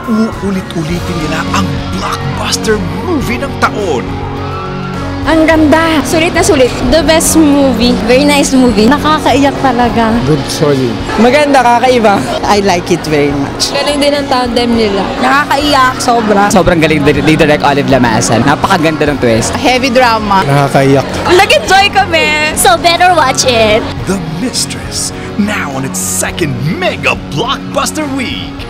uulit-ulitin nila ang blockbuster movie ng taon. Ang ganda! Sulit na sulit. The best movie. Very nice movie. Nakakaiyak talaga. Good, solid. Maganda, kakaiba. I like it very much. Galing din ang tandem nila. Nakakaiyak. Sobra. Sobrang galing ni Direk Olive Lamasan. Napakaganda ng twist. Heavy drama. Nakakaiyak. Nag-enjoy kami. So better watch it. The Mistress, now on its second mega blockbuster week.